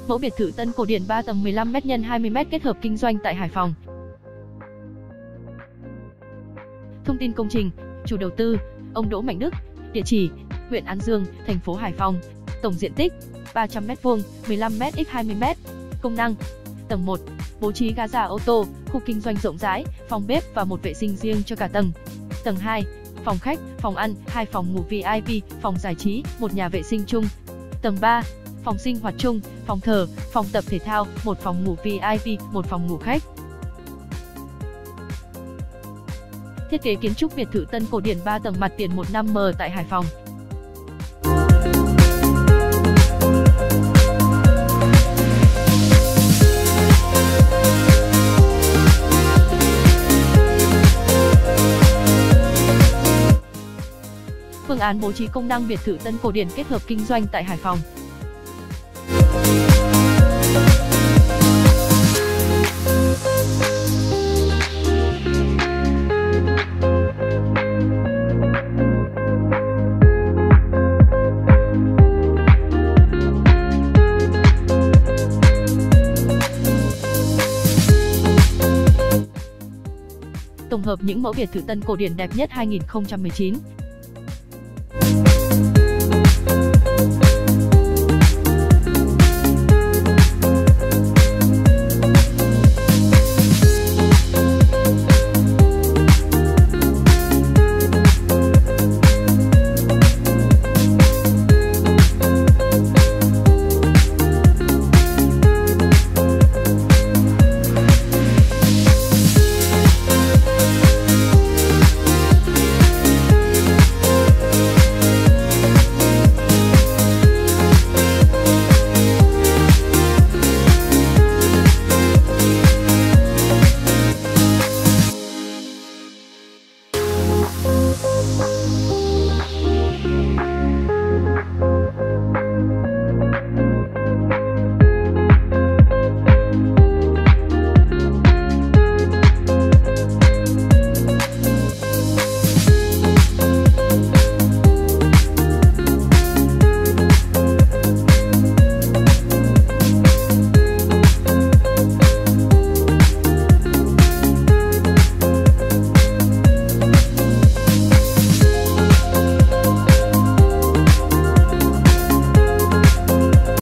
Mẫu biệt thự tân cổ điển 3 tầng 15m x 20m kết hợp kinh doanh tại Hải Phòng. Thông tin công trình, chủ đầu tư, ông Đỗ Mạnh Đức, địa chỉ, huyện An Dương, thành phố Hải Phòng, tổng diện tích, 300m2, 15m x 20m, công năng, tầng 1, bố trí ga ô tô, khu kinh doanh rộng rãi, phòng bếp và một vệ sinh riêng cho cả tầng. Tầng 2, phòng khách, phòng ăn, 2 phòng ngủ VIP, phòng giải trí, một nhà vệ sinh chung. Tầng 3, phòng sinh hoạt chung, phòng thờ, phòng tập thể thao, một phòng ngủ VIP, một phòng ngủ khách. Thiết kế kiến trúc biệt thự tân cổ điển 3 tầng mặt tiền 15m tại Hải Phòng. Phương án bố trí công năng biệt thự tân cổ điển kết hợp kinh doanh tại Hải Phòng. Tổng hợp những mẫu biệt thự tân cổ điển đẹp nhất 2019.